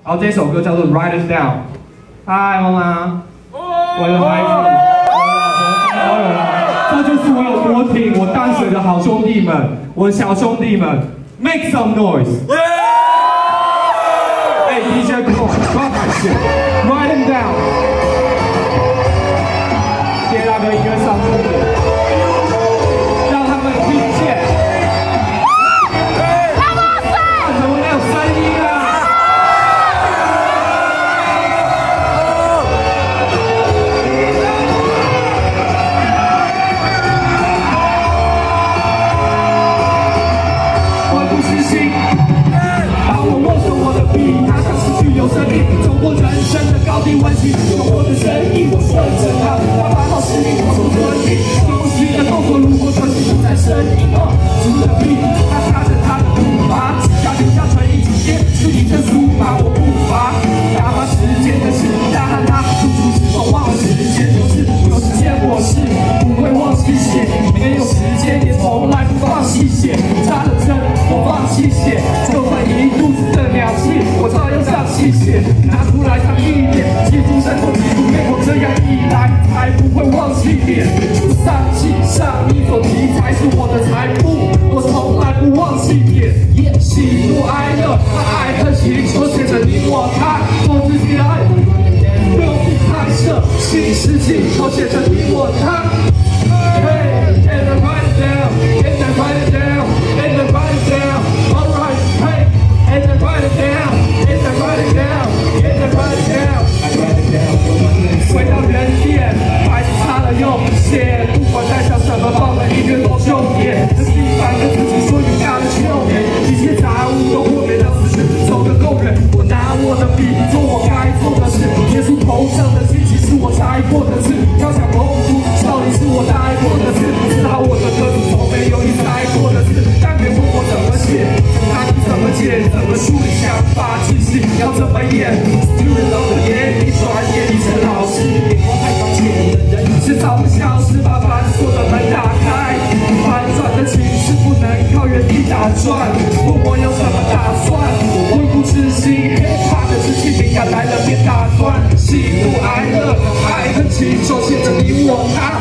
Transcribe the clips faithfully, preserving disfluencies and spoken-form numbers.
然后这首歌叫做《Write It Down》。嗨，妈妈，我的孩子，我的老婆加油啦！这就是我有多挺我淡水的好兄弟们，我的小兄弟们 ，Make some noise！ 哎 ，D J Come on， 抓海线 ，Write It Down。谢谢大哥，音乐上去一点，让他们听见。怎么没有声音啊？ 走过人生的高低弯曲，有我的身影，我顺着它，它把好视力，我从尊敬，熟悉的动作，如果纯净不再身影，哦，除了屁，他踏着他的步伐，只要留下纯一直接，是你的书法，我不乏，打发时间的事，他和他处处是否忘了时间，就是有时间我是不会忘记写，没有时间也从来不放弃写，插了针我放弃写，就算一肚子的鸟气，我照样上气写。 拿出来唱一遍，记住生活，记住美好，这样一来才不会忘记脸。上气上一所题才是我的财富，我从来不忘记点。喜怒哀乐，爱恨情仇写着你我他，做自己爱，不用去拍摄，新世纪都写着你我他。Hey, and I write it down, and I write it down, and I write it down. Alright, hey, and I write it down, and I write it down. And I write it down, I write it down. 回到原点，还是擦了又写，不管在想什么，放了音乐多重点。这是一般跟自己说勇敢的秋天，一切杂物都破灭到死去，走得够远。我拿我的笔做我该做的事，耶稣头上的荆棘是我摘过的刺，要想蒙古少林是我带过的刺，知道我的歌词从没有你摘过的刺，但别问我怎么写，看你怎么解，怎么梳理想法，其实要怎么演。 有人懂得眼里转眼里成老师，眼光太高浅的人迟早会消失，把繁琐的门打开，反转的情绪不能靠原地打转。问我有什么打算？我温故知新，怕的是气敏感来了别打断。喜怒哀乐，爱恨情仇写着你我他。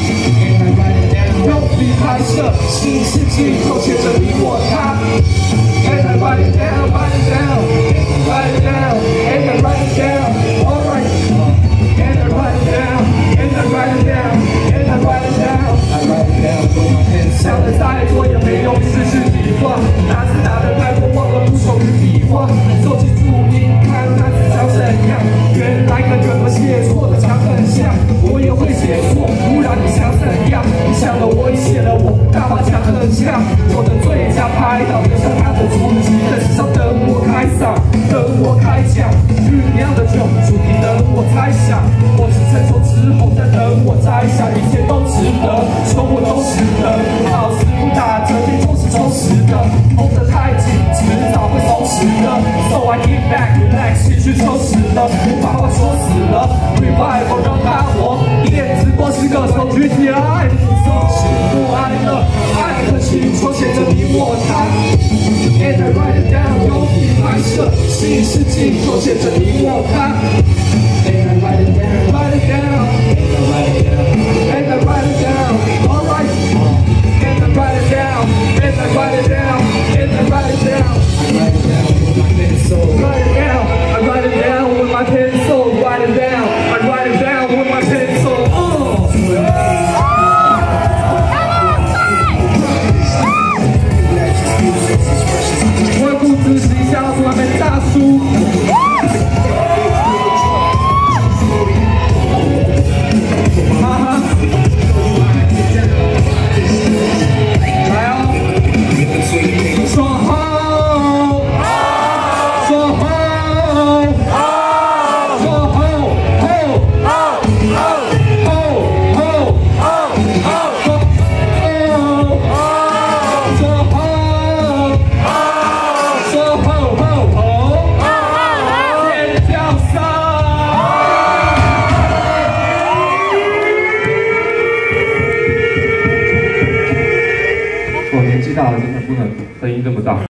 用笔拍摄，新世纪都写着你我他。And I write it down, write it down, write it down, and I write it down. Alright, and I write it down, and I write it down, and I write it down. I write it down, put my pen. 想的再多也没用，只是笔画。打字打得太过，忘了不手与笔画。收集注音，看那字长怎样。原来跟原本写错的长很像，我也会写错。不然你想怎样？你想了我，你写了我，大法讲很像。我的最佳拍档，就像他的主题，在纸上等我开嗓，等我开讲。酝酿的酒，主题等我猜想。我是成熟之后再等我摘下，一切都值得，说我都值得。好事不打折，天总是充实的，绷得太紧，迟早会松弛的。So I get back, relax， 情绪充实了，不把话说死了。Revival 让它活，电子光是个手举起来。喜怒哀乐，爱和情仇写着你我他。And I write it down， 用笔拍摄，新世纪都写着你我他。And I write it down, write it down, and I write it down, alright. And I write it down, and I write it down, and I write it down. I write it down with my pencil. Write it down, I write it down with my pencil. Write it down, I write it down with my pencil. Oh. 温故知新，想要做完美大叔。哈哈，来哦，说吼，说吼，说吼，吼，吼，吼，吼，吼，吼。 我年纪大了，真的不能声音这么大。